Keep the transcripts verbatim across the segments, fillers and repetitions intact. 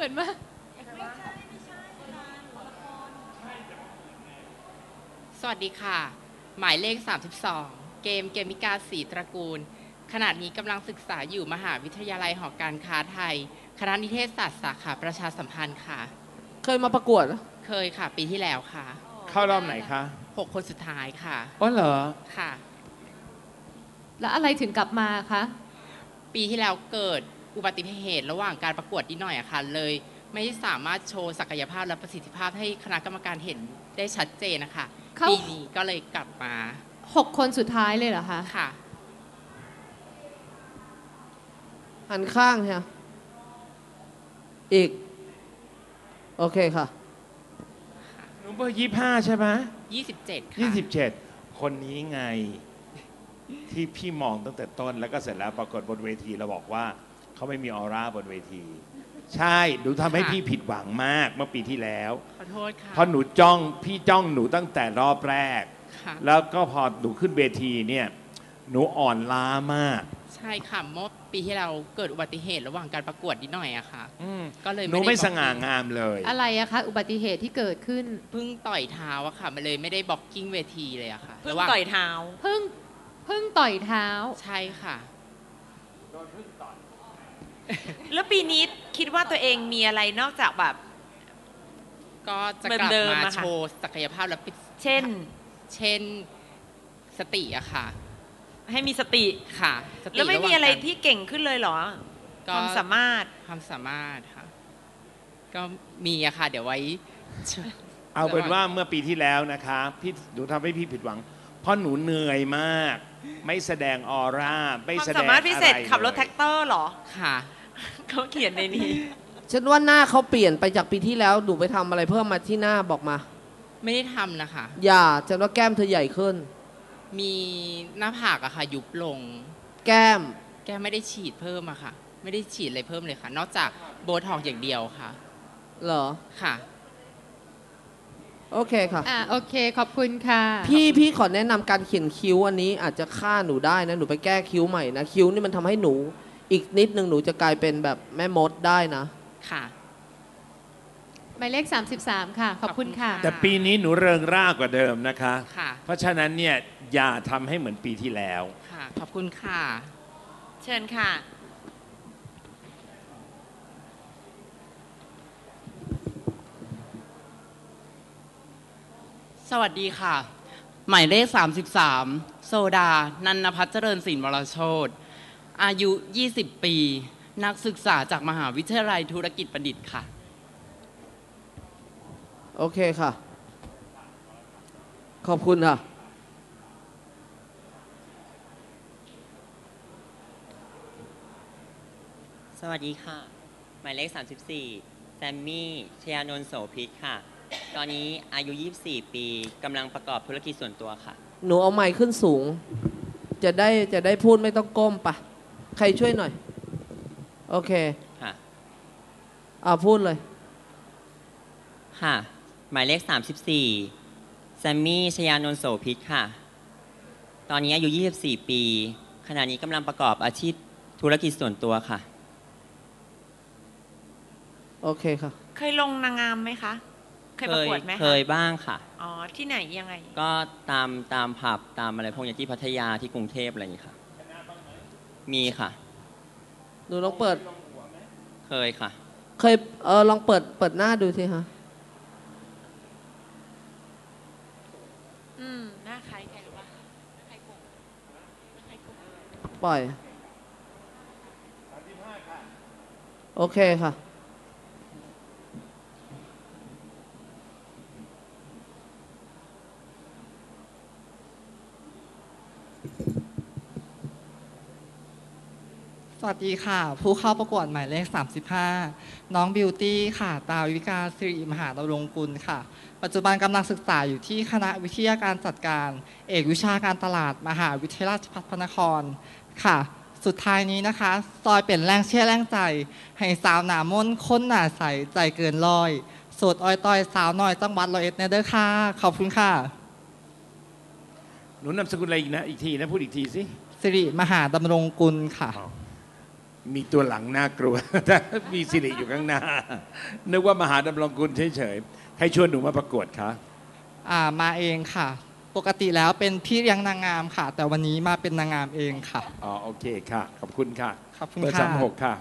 มือนมากสวัสดีค่ะหมายเลขสามสิบสองเกมเกมิกาศรีตระกูลขณะนี้กำลังศึกษาอยู่มหาวิทยาลัยหอการค้าไทยคณะนิเทศศาสตร์สาขาประชาสัมพันธ์ค่ะเคยมาประกวดเคยค่ะปีที่แล้วค่ะเข้ารอบไหนคะหกคนสุดท้ายค่ะอ๋อเหรอค่ะแล้วอะไรถึงกลับมาคะปีที่แล้วเกิดอุบัติเหตุระหว่างการประกวดนิดหน่อยอะค่ะเลยไม่สามารถโชว์ศักยภาพและประสิทธิภาพให้คณะกรรมการเห็นได้ชัดเจนนะคะปีนี้ก็เลยกลับมาหกคนสุดท้ายเลยเหรอคะค่ะหันข้างใช่ไหมอีกโอเคค่ะหนูเบอร์ยี่ห้าใช่ไหมยี่สิบเจ็ดค่ะยี่สิบเจ็ดคนนี้ไงที่พี่มองตั้งแต่ต้นแล้วก็เสร็จแล้วปรากฏบนเวทีเราบอกว่าเขาไม่มีออร่าบนเวทีใช่หนูทำให้พี่ผิดหวังมากเมื่อปีที่แล้วขอโทษค่ะเพราะหนูจ้องพี่จ้องหนูตั้งแต่รอบแรกแล้วก็พอหนูขึ้นเวทีเนี่ยหนูอ่อนล้ามากใช่ค่ะเมื่อปีที่เราเกิดอุบัติเหตุระหว่างการประกวดนิดหน่อยอะค่ะก็เลยหนูไม่สง่างามเลยอะไรอะคะอุบัติเหตุที่เกิดขึ้นเพิ่งต่อยเท้าอะค่ะมันเลยไม่ได้บล็อกกิ้งเวทีเลยอะค่ะเพิ่งต่อยเท้าเพิ่งเพิ่งต่อยเท้าใช่ค่ะโดนเพิ่งต่อยแล้วปีนี้คิดว่าตัวเองมีอะไรนอกจากแบบก็จะกลับมาโชว์ศักยภาพและเช่นเช่นสติอะค่ะให้มีสติค่ะแล้วไม่มีอะไรที่เก่งขึ้นเลยเหรอความสามารถความสามารถค่ะก็มีอะค่ะเดี๋ยวไว้เอาเป็นว่าเมื่อปีที่แล้วนะคะพี่หนูทำให้พี่ผิดหวังเพราะหนูเหนื่อยมากไม่แสดงออร่าไม่แสดงอะไรความสามารถพิเศษขับรถแท็กเตอร์เหรอค่ะเขาเขียนในนี้ฉันว่าหน้าเขาเปลี่ยนไปจากปีที่แล้วหนูไปทำอะไรเพิ่มมาที่หน้าบอกมาไม่ได้ทำนะคะอย่าฉันว่าแก้มเธอใหญ่ขึ้นมีหน้าผากอะค่ะยุบลงแก้มแก้มไม่ได้ฉีดเพิ่มอะค่ะไม่ได้ฉีดอะไรเพิ่มเลยค่ะนอกจากโบท็อกซ์อย่างเดียวค่ะเหรอค่ะโอเคค่ะอ่าโอเคขอบคุณค่ะพี่พี่ขอแนะนำการเขียนคิ้วอันนี้อาจจะฆ่าหนูได้นะหนูไปแก้คิ้วใหม่นะคิ้วนี่มันทำให้หนูอีกนิดนึงหนูจะกลายเป็นแบบแม่มดได้นะค่ะหมายเลขสามสิบสามค่ะขอบคุณค่ะแต่ปีนี้หนูเริงร่ากว่าเดิมนะคะค่ะเพราะฉะนั้นเนี่ยอย่าทำให้เหมือนปีที่แล้วค่ะขอบคุณค่ะเชิญค่ะสวัสดีค่ะหมายเลขสามสิบสามโซดานันนภัทรเจริญศิลป์วรโชติอายุยี่สิบปีนักศึกษาจากมหาวิทยาลัยธุรกิจบัณฑิตค่ะโอเคค่ะขอบคุณค่ะสวัสดีค่ะหมายเลขสามสิบสี่แซมมี่ชยานนท์โสภิตค่ะตอนนี้อายุยี่สิบสี่ปีกำลังประกอบธุรกิจส่วนตัวค่ะหนูเอาไมค์ขึ้นสูงจะได้จะได้พูดไม่ต้องก้มปะใครช่วยหน่อยโอเคค่ะเอาพูดเลยค่ะหมายเลขสามสิบสี่แซมมี่ชยานนท์โสภิตค่ะตอนนี้อายุยี่สิบสี่ปีขณะนี้กำลังประกอบอาชีพธุรกิจส่วนตัวค่ะโอเคค่ะเคยลงนางงามไหมคะเคยประกวดไหมเคยบ้างค่ะอ๋อที่ไหนยังไงก็ตามตามผับตามอะไรพวกอย่างที่พัทยาที่กรุงเทพอะไรอย่างนี้ค่ะมีค่ะหนูลองเปิดเคยค่ะเคยเออลองเปิดเปิดหน้าดูสิคะอืมหน้าคล้ายใครหรือว่าใครกลุ่มใครกลุ่มปล่อยโอเคค่ะสวัสดีค่ะผู้เข้าประกวดหมายเลขสามสิบห้าน้องบิวตี้ค่ะตาวิกาสิริมหาดำรงกุลค่ะปัจจุบันกำลังศึกษาอยู่ที่คณะวิทยาการจัดการเอกวิชาการตลาดมหาวิทยาลัยราชภัฏพระนครค่ะสุดท้ายนี้นะคะซอยเป็นแรงเชื่อแรงใจให้สาวหนามนค้นหนาใสใจเกินร้อยโสดอ้อยต้อยสาวน้อยจังหวัดร้อยเอ็ดเนเด้อค่ะขอบคุณค่ะหนูนามสกุลอะไรอีกนะอีกทีนะพูดอีกทีสิสิริมหาดำรงกุลค่ะมีตัวหลังน่ากลัว แต่มีสิริอยู่ข้างหน้า นึกว่ามหาดำรงกุลเฉยๆ ให้ชวนหนูมาประกวดคะอ่ามาเองค่ะ ปกติแล้วเป็นพี่เลี้ยงนางงามค่ะ แต่วันนี้มาเป็นนางงามเองค่ะอ๋อ โอเคค่ะ ขอบคุณค่ะขอบคุณเบอร์ค่ะสามหกค่ะ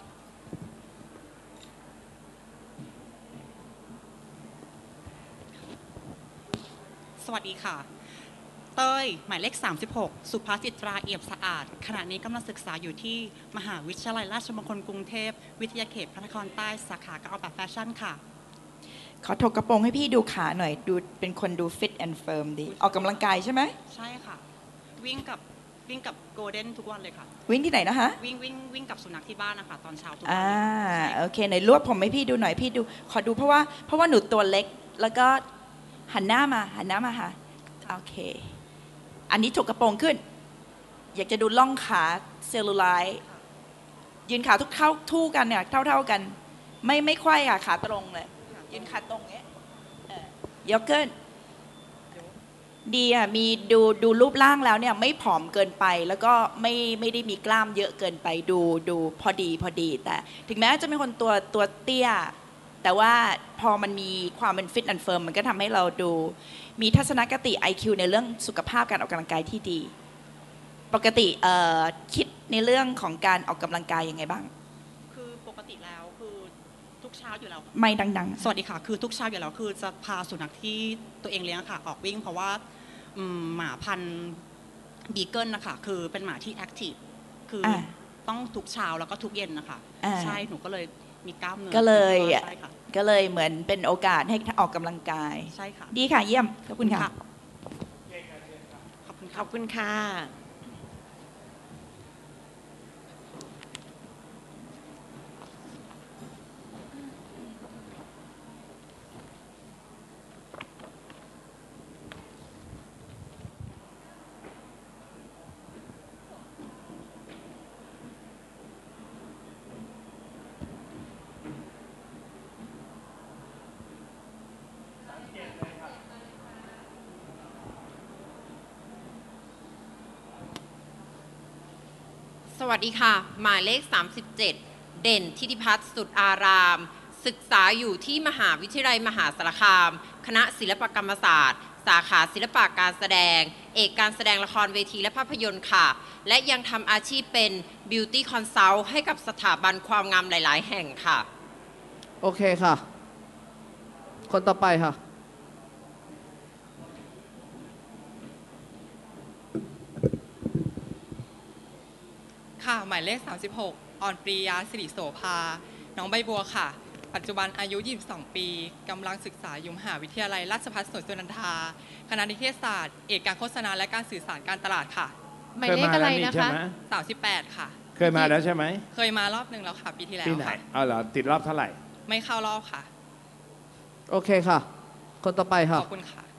สวัสดีค่ะ เต้ย หมายเลข สามสิบหก สุภาสิตราเอี่ยมสะอาด ขณะนี้กำลังศึกษาอยู่ที่มหาวิทยาลัยราชมงคลกรุงเทพ วิทยาเขตพระนครใต้ สาขาการออกแบบแฟชั่นค่ะขอถกกระโปรงให้พี่ดูขาหน่อยดูเป็นคนดู fit and firm ดี ออกกำลังกายใช่ไหมใช่ค่ะ วิ่งกับวิ่งกับโกลเด้นทุกวันเลยค่ะวิ่งที่ไหนนะคะวิ่งวิ่งวิ่งกับสุนัขที่บ้านนะคะ ตอนเช้าทุกวัอ่าเลยค่ะโอเคไหนรวบผมให้พี่ดูหน่อยพี่ดูขอดูเพราะว่าเพราะว่าหนูตัวเล็กแล้วก็หันหน้ามาหันหน้ามาค่ะโอเค อันนี้ถกกระโปรงขึ้น อยากจะดูล่องขาเซลลูไลท์ยืนขาทุกเท่าทู่กันเนี่ยเท่าเท่ากัน ไม่ไม่ไขว้ค่ะขาตรงเลยยืนขาตรงเงี้ยเออยกขึ้นดีอ่ะมีดูดูรูปร่างแล้วเนี่ยไม่ผอมเกินไป แล้วก็ไม่ไม่ได้มีกล้ามเยอะเกินไปดูดูพอดีพอดี แต่ถึงแม้จะเป็นคนตัวตัวเตี้ย แต่ว่าพอมันมีความเป็นฟิตแอนด์เฟิร์มมันก็ทำให้เราดูมีทัศนคติ ไอ คิว ในเรื่องสุขภาพการออกกำลังกายที่ดี ปกติเอ่อคิดในเรื่องของการออกกำลังกายยังไงบ้างคือปกติแล้วคือทุกเช้าอยู่แล้วไม่ดังๆสวัสดีค่ะ คือทุกเช้าอยู่แล้วคือจะพาสุนัขที่ตัวเองเลี้ยงค่ะ ออกวิ่ง เพราะว่าอืมหมาพันธุ์บีเกิลนะคะคือเป็นหมาที่แอคทีฟคืออา ต้องทุกเช้าแล้วก็ทุกเย็นนะคะอ่าใช่หนูก็เลยมีกล้ามเนื้อก็เลยใช่ค่ะก็เลยเหมือนเป็นโอกาสให้ออกกำลังกายใช่ค่ะดีค่ะเยี่ยมขอบคุณค่ะขอบคุณขค่ะอบคุณค่ะสวัสดีค่ะ หมายเลข สามสิบเจ็ด เด่นทิติพัฒน์สุดอาราม ศึกษาอยู่ที่มหาวิทยาลัยมหาสารคาม คณะศิลปกรรมศาสตร์ สาขาศิลปะการแสดง เอกการแสดงละครเวทีและภาพยนตร์ค่ะ และยังทำอาชีพเป็น Beauty Consult ให้กับสถาบันความงามหลาย ๆ แห่งค่ะโอเคค่ะ คนต่อไปค่ะค่ะ หมายเลข สามสิบหก ออนปรียาสิริโสภา น้องใบบัวค่ะ ปัจจุบันอายุ ยี่สิบสอง ปีกำลังศึกษาอยู่มหาวิทยาลัยราชภัฏสวนสุนันทา คณะนิเทศศาสตร์ เอกการโฆษณาและการสื่อสารการตลาดค่ะหมายเลขอะไรนะใช่คะไหมสามสิบแปด ค่ะเคยมาแล้วใช่ไหมเคยมารอบหนึ่งแล้วค่ะ ปีที่แล้วปีไหนค่ะเอาเหรอติดรอบเท่าไหร่ไม่เข้ารอบค่ะโอเคค่ะ คนต่อไปค่ะขอบคุณค่ะ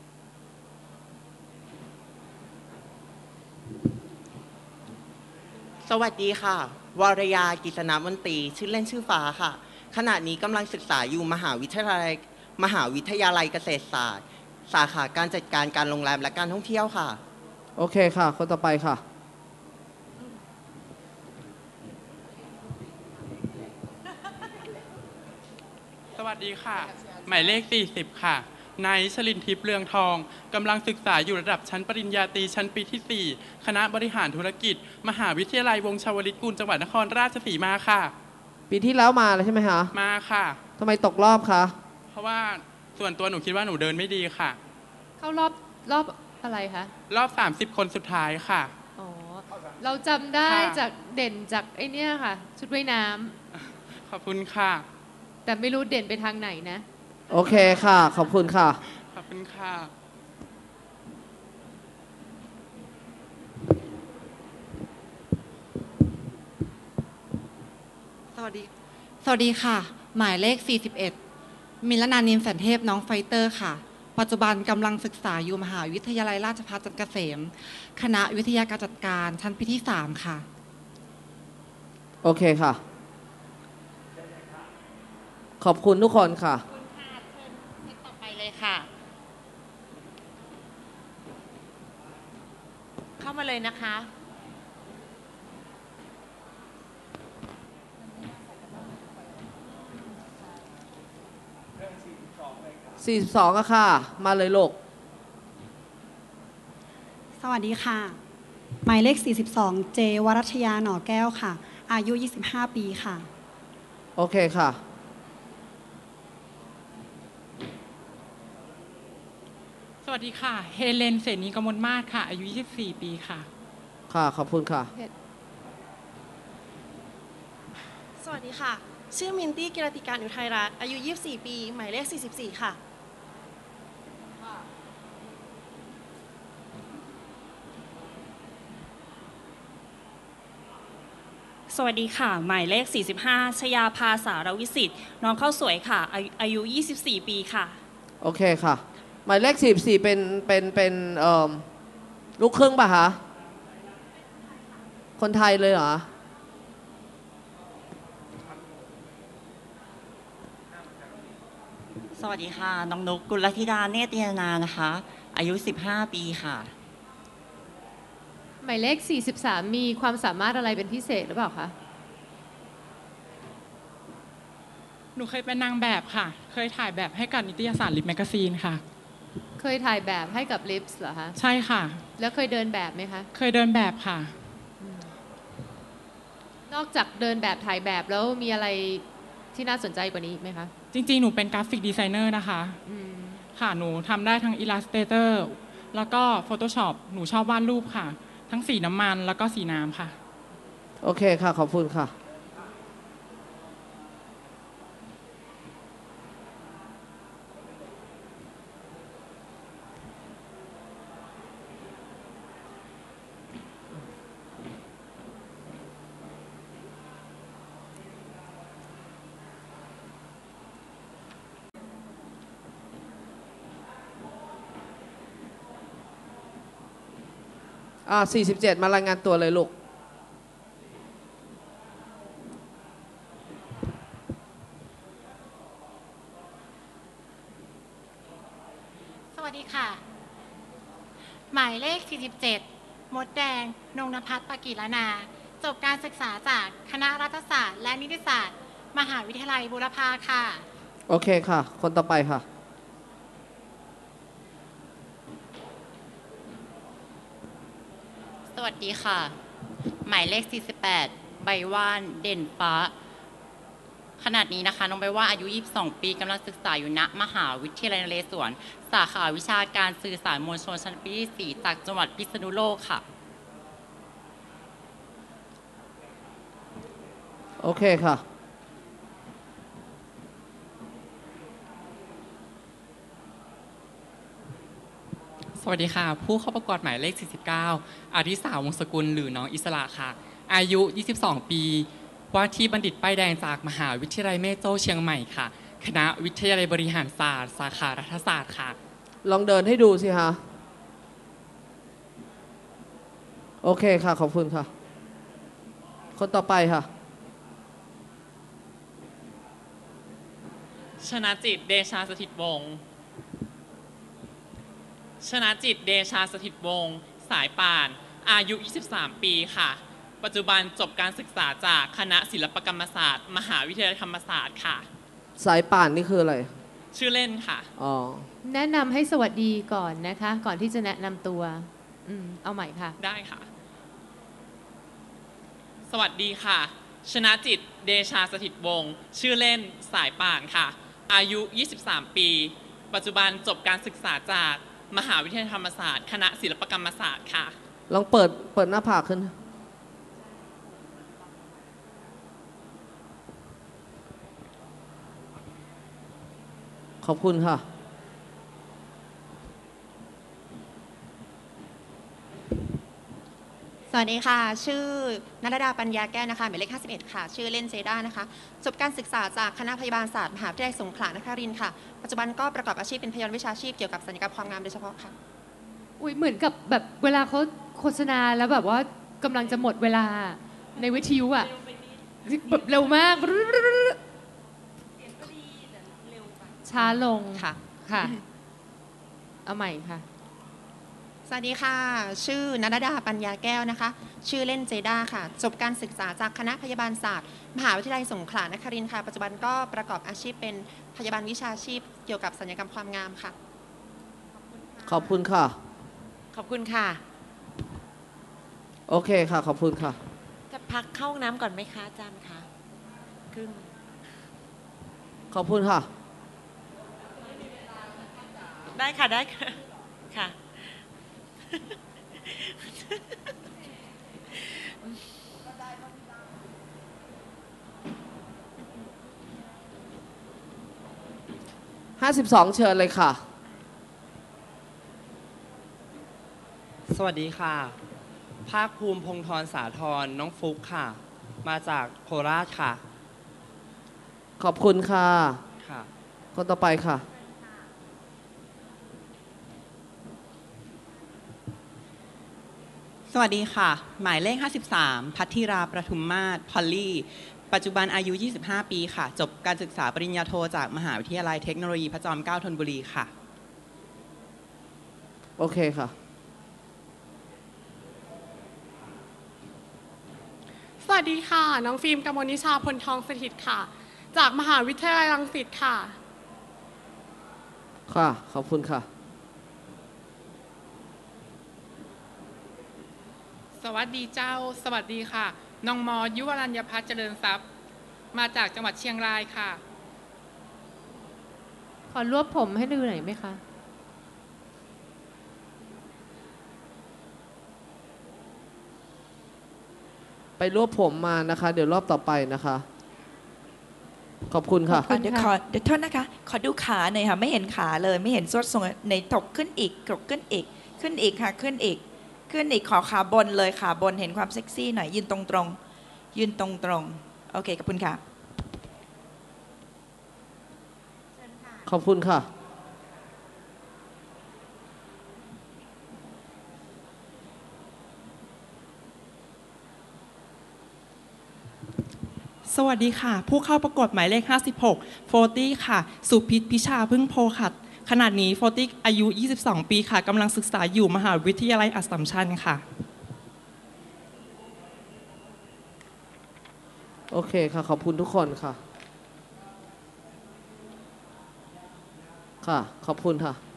สวัสดีค่ะ วรยา กิษณมนตรี ชื่อเล่นชื่อฟ้าค่ะ ขณะนี้กำลังศึกษาอยู่มหาวิทยาลัย มหาวิทยาลัยเกษตรศาสตร์ สาขาการจัดการการโรงแรมและการท่องเที่ยวค่ะโอเคค่ะ คนต่อไปค่ะสวัสดีค่ะ หมายเลข สี่สิบ ค่ะ นายชลินทิพย์เรืองทองกำลังศึกษาอยู่ระดับชั้นปริญญาตรีชั้นปีที่ สี่ คณะบริหารธุรกิจ มหาวิทยาลัยวงศ์ชวลิตกุลจังหวัดนครราชสีมาค่ะปีที่แล้วมาเลยใช่ไหมคะมาค่ะทำไมตกรอบคะเพราะว่าส่วนตัวหนูคิดว่าหนูเดินไม่ดีค่ะเข้ารอบรอบอะไรคะรอบ สามสิบ คนสุดท้ายค่ะอ๋อ เราจำได้ค่ะจากเด่นจากไอ้เนี่ยค่ะ ชุดว่ายน้ำขอบคุณค่ะแต่ไม่รู้เด่นไปทางไหนนะโอเคค่ะ ขอบคุณค่ะขอบคุณค่ะสวัสดี สวัสดีค่ะ หมายเลข สี่สิบเอ็ด มิลนานินแสนเทพน้องไฟเตอร์ค่ะ ปัจจุบันกำลังศึกษาอยู่มหาวิทยาลัยราชภัฏจันทร์เกษม คณะวิทยาการจัดการชั้นปีที่ สาม ค่ะโอเคค่ะ ขอบคุณทุกคนค่ะต่อไปเลยค่ะ เข้ามาเลยนะคะสี่สิบสองอะค่ะ มาเลยลูกสวัสดีค่ะ หมายเลข สี่สิบสอง เจ วรัชยา หน่อแก้วค่ะ อายุ ยี่สิบห้า ปีค่ะโอเคค่ะสวัสดีค่ะ เฮเลน เสนีกมลมาศค่ะ อายุ ยี่สิบสี่ ปีค่ะค่ะ ขอบคุณค่ะสวัสดีค่ะ ชื่อมินตี้กิรติการอุทัยรัตน์อายุ ยี่สิบสี่ ปี หมายเลข สี่สิบสี่ ค่ะสวัสดีค่ะ หมายเลข สี่สิบห้า ชยาภาสารวิสิทธิ์ น้องข้าวสวยค่ะ อายุอายุ ยี่สิบสี่ ปีค่ะโอเคค่ะ หมายเลขสี่สิบสี่เป็นเป็นเป็นเอ่อลูกครึ่งป่ะคะ คนไทยเลยเหรอสวัสดีค่ะ น้องนุกกุลธิดา เนตรยนานะคะ อายุ สิบห้า ปีค่ะหมายเลข สี่สิบสาม มีความสามารถอะไรเป็นพิเศษหรือเปล่าคะหนูเคยเป็นนางแบบค่ะ เคยถ่ายแบบให้กับนิตยสารลิปแมกกาซีนค่ะเคยถ่ายแบบให้กับลิปส์เหรอคะใช่ค่ะแล้วเคยเดินแบบไหมคะเคยเดินแบบค่ะนอกจากเดินแบบถ่ายแบบแล้วมีอะไรที่น่าสนใจกว่านี้อีกไหมคะจริงๆ หนูเป็นกราฟิกดีไซเนอร์นะคะ ค่ะ หนูทำได้ทั้ง Illustrator แล้วก็ Photoshop หนูชอบวาดรูปค่ะ ทั้งสีน้ำมันแล้วก็สีน้ำค่ะโอเคค่ะ ขอบคุณค่ะ อ่าสี่สิบเจ็ดมารายงานตัวเลยลูกสวัสดีค่ะ หมายเลข สี่สิบเจ็ด มดแดง นงนภัส ปกิรนา จบการศึกษาจากคณะรัฐศาสตร์และนิติศาสตร์ มหาวิทยาลัยบูรพาค่ะโอเคค่ะ คนต่อไปค่ะสวัสดีค่ะ หมายเลข สี่สิบแปด ใบว่าน เด่นฟ้า ขนาดนี้นะคะ น้องใบว่านอายุ ยี่สิบสอง ปีกำลังศึกษาอยู่ณมหาวิทยาลัยนเรศวร สาขาวิชาการสื่อสารมวลชนชั้นปีที่ สี่ จากจังหวัดพิษณุโลกค่ะโอเคค่ะสวัสดีค่ะ ผู้เข้าประกวดหมายเลข สี่สิบเก้า อาริสาวงศกุลหรือน้องอิสระค่ะ อายุ ยี่สิบสอง ปี ว่าที่บัณฑิตป้ายแดงจากมหาวิทยาลัยแม่โจ้เชียงใหม่ค่ะ คณะวิทยาลัยบริหารศาสตร์ สาขารัฐศาสตร์ค่ะลองเดินให้ดูสิคะโอเคค่ะ ขอบคุณค่ะ คนต่อไปค่ะชนะจิต เดชาสถิตวงศ์ ชนะจิต เดชาสถิตวงศ์ สายป่าน อายุ ยี่สิบสาม ปีค่ะ ปัจจุบันจบการศึกษาจากคณะศิลปกรรมศาสตร์ มหาวิทยาลัยธรรมศาสตร์ค่ะสายป่านนี่คืออะไรชื่อเล่นค่ะอ๋อแนะนำให้สวัสดีก่อนนะคะ ก่อนที่จะแนะนำตัวอืมเอาใหม่ค่ะได้ค่ะ สวัสดีค่ะ ชนะจิต เดชาสถิตวงศ์ ชื่อเล่นสายป่านค่ะ อายุ ยี่สิบสาม ปี ปัจจุบันจบการศึกษาจากมหาวิทยาลัยธรรมศาสตร์ คณะศิลปกรรมศาสตร์ค่ะลองเปิด เปิดหน้าผากขึ้น ขอบคุณค่ะสวัสดีค่ะ ชื่อณรดาปัญญาแก้วนะคะ หมายเลข ห้าสิบเอ็ด ค่ะ ชื่อเล่นเจด้านะคะ จบการศึกษาจากคณะพยาบาลศาสตร์มหาวิทยาลัยสงขลานครินทร์ค่ะ ปัจจุบันก็ประกอบอาชีพเป็นพยาบาลวิชาชีพเกี่ยวกับศัลยกรรมความงามโดยเฉพาะค่ะอุ้ยเหมือนกับแบบเวลาเขาโฆษณาแล้วแบบว่ากำลังจะหมดเวลาในวิทยุอ่ะแบบเร็วมาก ช้าลงค่ะค่ะ เอาใหม่ค่ะสวัสดีค่ะ ชื่อณรดาปัญญาแก้วนะคะชื่อเล่นเจด้าค่ะ จบการศึกษาจากคณะพยาบาลศาสตร์มหาวิทยาลัยสงขลานครินทร์ค่ะ ปัจจุบันก็ประกอบอาชีพเป็นพยาบาลวิชาชีพเกี่ยวกับศัลยกรรมความงามค่ะขอบคุณค่ะขอบคุณค่ะโอเคค่ะ ขอบคุณค่ะจะพักเข้าห้องน้ำก่อนไหมคะอาจารย์คะครึ่งขอบคุณค่ะได้ค่ะ ได้ค่ะ ค่ะห้าสิบสองเชิญเลยค่ะสวัสดีค่ะ ภาคภูมิพงธรสาธรน้องฟุกค่ะ มาจากโคราชค่ะขอบคุณค่ะค่ะคนต่อไปค่ะสวัสดีค่ะ หมายเลข ห้าสิบสาม พัทธิราประทุมมาศพอลลี่ ปัจจุบันอายุ ยี่สิบห้า ปีค่ะ จบการศึกษาปริญญาโทจากมหาวิทยาลัยเทคโนโลยีพระจอมเกล้าธนบุรีค่ะโอเคค่ะสวัสดีค่ะ น้องฟิล์มกมลนิชาพลทองสถิตค่ะ จากมหาวิทยาลัยรังสิตค่ะค่ะ ขอบคุณค่ะสวัสดีเจ้า สวัสดีค่ะ น้องมอยุวรัญญพัฒน์เจริญทรัพย์ มาจากจังหวัดเชียงรายค่ะขอรวบผมให้ดูหน่อยไหมคะไปรวบผมมานะคะ เดี๋ยวรอบต่อไปนะคะ ขอบคุณค่ะอ่ะเดี๋ยวขอเดี๋ยวโทษนะคะ ขอดูขาหน่อยค่ะ ไม่เห็นขาเลย ไม่เห็นสวดทรงในถกขึ้นอีกถกขึ้นอีก ขึ้นอีกค่ะ ขึ้นอีก ขึ้นอีก ขอขาบนเลยขาบน เห็นความเซ็กซี่หน่อย ยืนตรงตรงๆยืนตรงตรงๆโอเค ขอบคุณค่ะขอบคุณค่ะสวัสดีค่ะ ผู้เข้าประกวดหมายเลข ห้าสิบหก โฟร์ตี้ ค่ะ สุพิษพิชาพึ่งโพค่ะ ขนาดนี้ โฟร์ตี้ อายุ ยี่สิบสอง ปีค่ะกำลังศึกษาอยู่มหาวิทยาลัยอัสสัมชัญค่ะโอเคค่ะ ขอบคุณทุกคนค่ะ ค่ะ ขอบคุณค่ะ